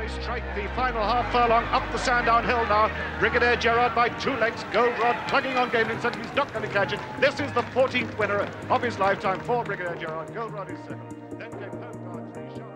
They strike the final half furlong up the Sandown hill now. Brigadier Gerard by 2 lengths. Goldrad tugging on Gamelin, said he's not going to catch it. This is the 14th winner of his lifetime for Brigadier Gerard. Goldrad is second. Then came Homeguard 3 shot.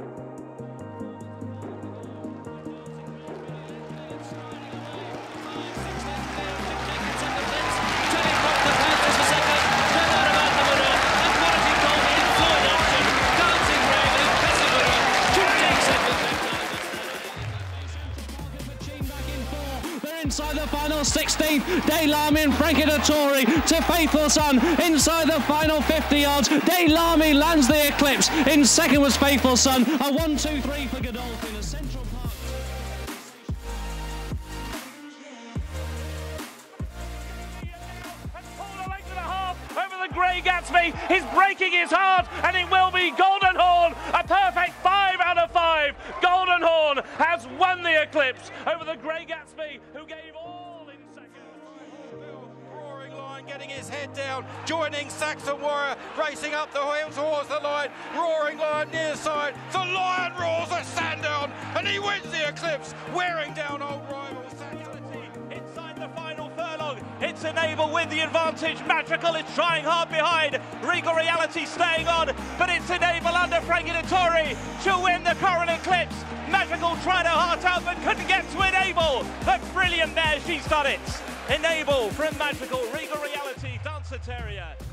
Inside the final 16th, Daylami Brigadier to Faithful Son. Inside the final 50 yards, Daylami lands the Eclipse. In second was Faithful Son. A 1-2-3 for Godolphin. A Central Park. A length and a half over the Grey Gatsby. He's breaking his heart, and it will be Golden Horn. A perfect 5 out of 5. Golden Horn has won the Eclipse over the Grey Gatsby, who gave all in second. Roaring Lion getting his head down, joining Saxon Warrior, racing up the hill towards the line. Roaring Lion near side. The Lion roars at Sandown, and he wins the Eclipse, wearing down old rival Sandown. Inside the final furlong, it's Enable with the advantage. Magical is trying hard behind. Regal Reality staying on, but it's Enable under Brigadier to win the Coral-Eclipse. Magical tried her heart out but couldn't get to Enable. But brilliant there, she's done it. Enable from Magical, Regal Reality, Dancer Terrier.